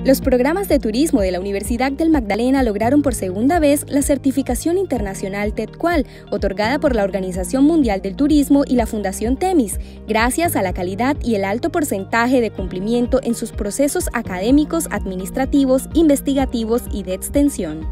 Los programas de turismo de la Universidad del Magdalena lograron por segunda vez la certificación internacional TEDQUAL, otorgada por la Organización Mundial del Turismo y la Fundación Temis, gracias a la calidad y el alto porcentaje de cumplimiento en sus procesos académicos, administrativos, investigativos y de extensión.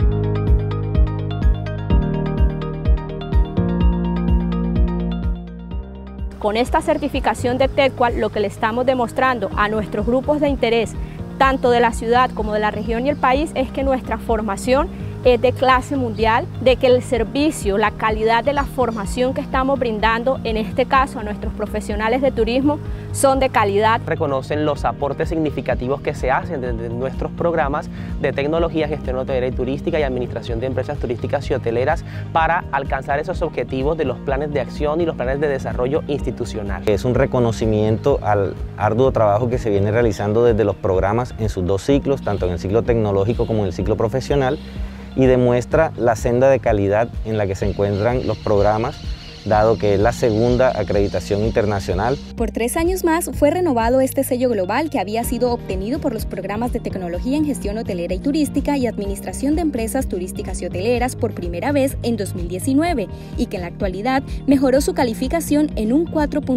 Con esta certificación de TEDQUAL, lo que le estamos demostrando a nuestros grupos de interés, tanto de la ciudad como de la región y el país, es que nuestra formación es de clase mundial, de que el servicio, la calidad de la formación que estamos brindando, en este caso a nuestros profesionales de turismo, son de calidad. Reconocen los aportes significativos que se hacen desde nuestros programas de tecnología, gestión hotelera y turística y administración de empresas turísticas y hoteleras para alcanzar esos objetivos de los planes de acción y los planes de desarrollo institucional. Es un reconocimiento al arduo trabajo que se viene realizando desde los programas en sus dos ciclos, tanto en el ciclo tecnológico como en el ciclo profesional, y demuestra la senda de calidad en la que se encuentran los programas, dado que es la segunda acreditación internacional. Por 3 años más fue renovado este sello global que había sido obtenido por los programas de tecnología en gestión hotelera y turística y administración de empresas turísticas y hoteleras por primera vez en 2019 y que en la actualidad mejoró su calificación en un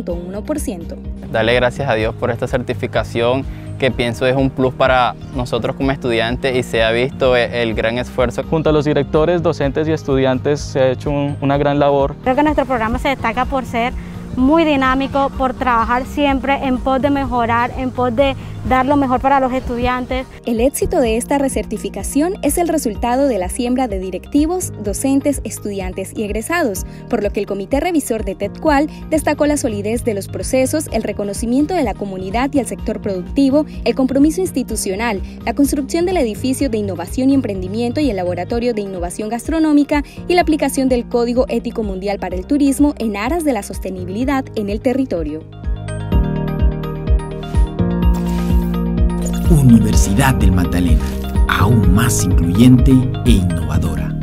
4.1%. Darle gracias a Dios por esta certificación, que pienso es un plus para nosotros como estudiantes, y se ha visto el gran esfuerzo. Junto a los directores, docentes y estudiantes se ha hecho una gran labor. Creo que nuestro programa se destaca por ser muy dinámico, por trabajar siempre en pos de mejorar, en pos de dar lo mejor para los estudiantes. El éxito de esta recertificación es el resultado de la siembra de directivos, docentes, estudiantes y egresados, por lo que el Comité Revisor de TEDQUAL destacó la solidez de los procesos, el reconocimiento de la comunidad y el sector productivo, el compromiso institucional, la construcción del edificio de innovación y emprendimiento y el laboratorio de innovación gastronómica y la aplicación del Código Ético Mundial para el Turismo en aras de la sostenibilidad en el territorio. Universidad del Magdalena, aún más incluyente e innovadora.